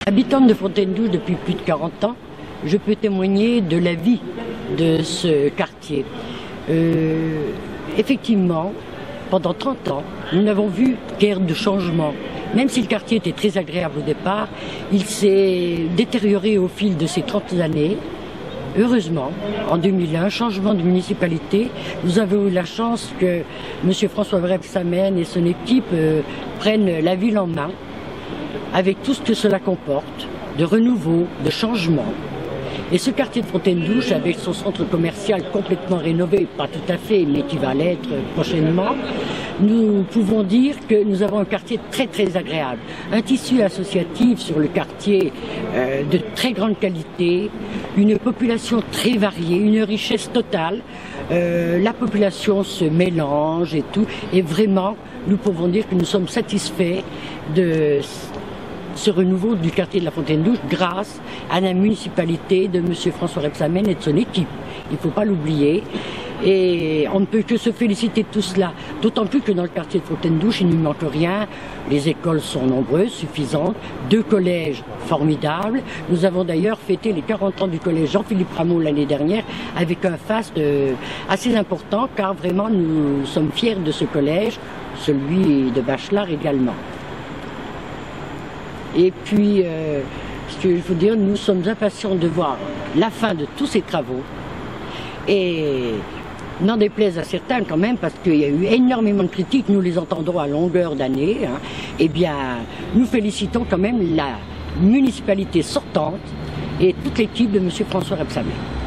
Habitante de Fontaine-Douche depuis plus de 40 ans, je peux témoigner de la vie de ce quartier. Effectivement, pendant 30 ans, nous n'avons vu guère de changement. Même si le quartier était très agréable au départ, il s'est détérioré au fil de ces 30 années. Heureusement, en 2001, changement de municipalité, nous avons eu la chance que M. François Rebsamen et son équipe prennent la ville en main, avec tout ce que cela comporte, de renouveau, de changement. Et ce quartier de Fontaine-Douche, avec son centre commercial complètement rénové, pas tout à fait, mais qui va l'être prochainement, nous pouvons dire que nous avons un quartier très très agréable. Un tissu associatif sur le quartier de très grande qualité, une population très variée, une richesse totale. La population se mélange et tout. Et vraiment, nous pouvons dire que nous sommes satisfaits de ce renouveau du quartier de la Fontaine-Douche grâce à la municipalité de M. François Rebsamen et de son équipe. Il ne faut pas l'oublier. Et on ne peut que se féliciter de tout cela, d'autant plus que dans le quartier de Fontaine-Douche, il ne manque rien. Les écoles sont nombreuses, suffisantes, 2 collèges formidables. Nous avons d'ailleurs fêté les 40 ans du collège Jean-Philippe Rameau l'année dernière avec un faste assez important, car vraiment nous sommes fiers de ce collège, celui de Bachelard également. Et puis, ce que je veux dire, nous sommes impatients de voir la fin de tous ces travaux. Et n'en déplaise à certains quand même, parce qu'il y a eu énormément de critiques, nous les entendons à longueur d'année, eh bien, nous félicitons quand même la municipalité sortante et toute l'équipe de M. François Rebsamen.